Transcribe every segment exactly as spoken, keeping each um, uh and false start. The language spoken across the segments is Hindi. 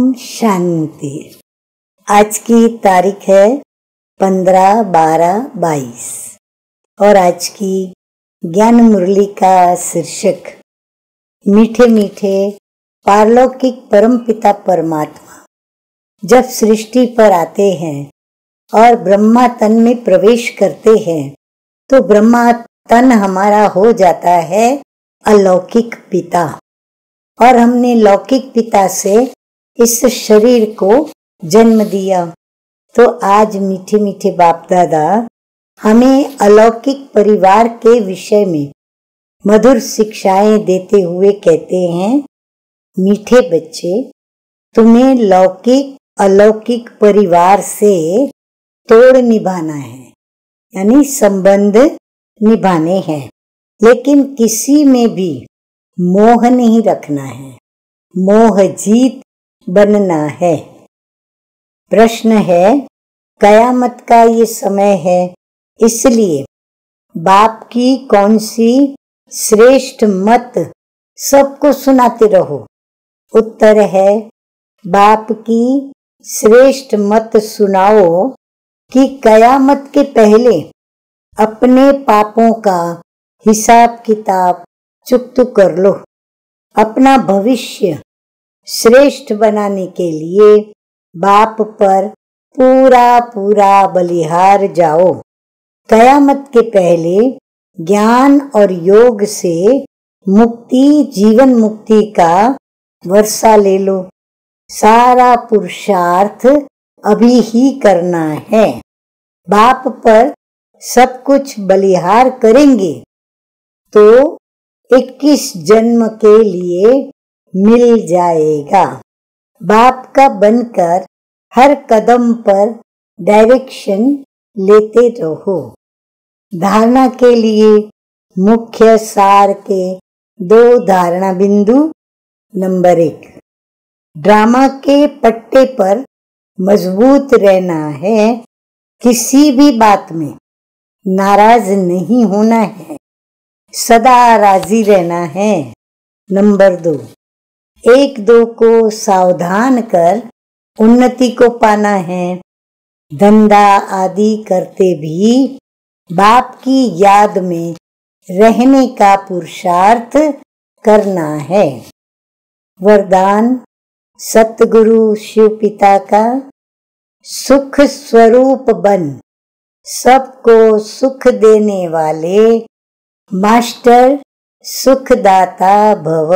ओम शांति। आज की तारीख है पंद्रह बारह बाईस और आज की ज्ञान मुरली का शीर्षक मीठे मीठे पारलौकिक परमपिता परमात्मा जब सृष्टि पर आते हैं और ब्रह्मा तन में प्रवेश करते हैं तो ब्रह्मा तन हमारा हो जाता है अलौकिक पिता और हमने लौकिक पिता से इस शरीर को जन्म दिया। तो आज मीठे मीठे बाप दादा हमें अलौकिक परिवार के विषय में मधुर शिक्षाएं देते हुए कहते हैं, मीठे बच्चे, तुम्हें लौकिक अलौकिक परिवार से तोड़ निभाना है, यानी संबंध निभाने हैं, लेकिन किसी में भी मोह नहीं रखना है, मोह जीत बनना है। प्रश्न है, कयामत का ये समय है, इसलिए बाप की कौन सी श्रेष्ठ मत सबको सुनाते रहो। उत्तर है, बाप की श्रेष्ठ मत सुनाओ कि कयामत के पहले अपने पापों का हिसाब किताब चुकता कर लो। अपना भविष्य श्रेष्ठ बनाने के लिए बाप पर पूरा पूरा बलिहार जाओ। कयामत के पहले ज्ञान और योग से मुक्ति, जीवन मुक्ति का वर्षा ले लो। सारा पुरुषार्थ अभी ही करना है। बाप पर सब कुछ बलिहार करेंगे तो इक्कीस जन्म के लिए मिल जाएगा। बाप का बनकर हर कदम पर डायरेक्शन लेते रहो। धारणा के लिए मुख्य सार के दो धारणा बिंदु। नंबर एक, ड्रामा के पट्टे पर मजबूत रहना है, किसी भी बात में नाराज नहीं होना है, सदा राजी रहना है। नंबर दो, एक दो को सावधान कर उन्नति को पाना है। धंधा आदि करते भी बाप की याद में रहने का पुरुषार्थ करना है। वरदान सतगुरु शिव पिता का, सुख स्वरूप बन सबको सुख देने वाले मास्टर सुखदाता भव।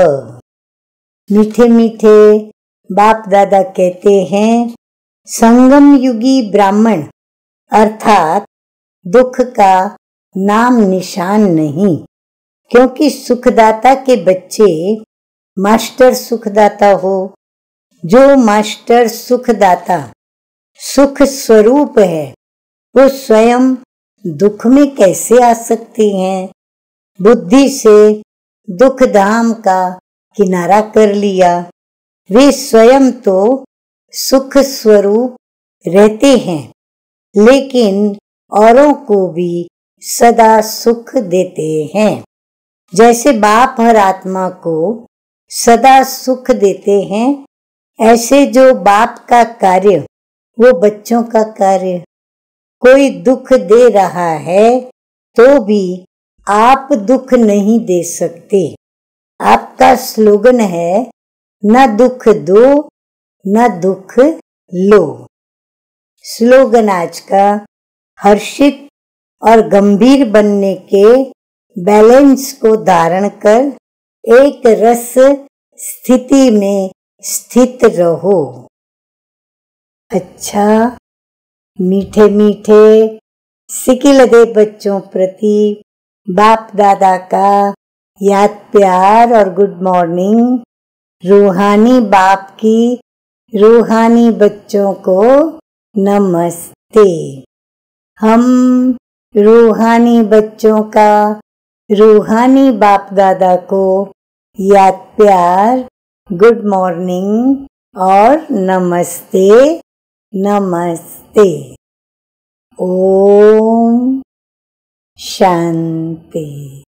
मीठे मीठे बाप दादा कहते हैं, संगम युगी ब्राह्मण अर्थात दुख का नाम निशान नहीं, क्योंकि सुखदाता के बच्चे मास्टर सुखदाता हो। जो मास्टर सुखदाता सुख स्वरूप है, वो स्वयं दुख में कैसे आ सकते हैं। बुद्धि से दुख धाम का किनारा कर लिया। वे स्वयं तो सुख स्वरूप रहते हैं, लेकिन औरों को भी सदा सुख देते हैं। जैसे बाप हर आत्मा को सदा सुख देते हैं, ऐसे जो बाप का कार्य वो बच्चों का कार्य। कोई दुख दे रहा है तो भी आप दुख नहीं दे सकते। आपका स्लोगन है, न दुख दो न दुख लो। स्लोगन आज का, हर्षित और गंभीर बनने के बैलेंस को धारण कर एक रस स्थिति में स्थित रहो। अच्छा, मीठे मीठे सिकिल दे बच्चों प्रति बाप दादा का याद प्यार और गुड मॉर्निंग। रूहानी बाप की रूहानी बच्चों को नमस्ते। हम रूहानी बच्चों का रूहानी बाप दादा को याद प्यार, गुड मॉर्निंग और नमस्ते नमस्ते। ओम शांति।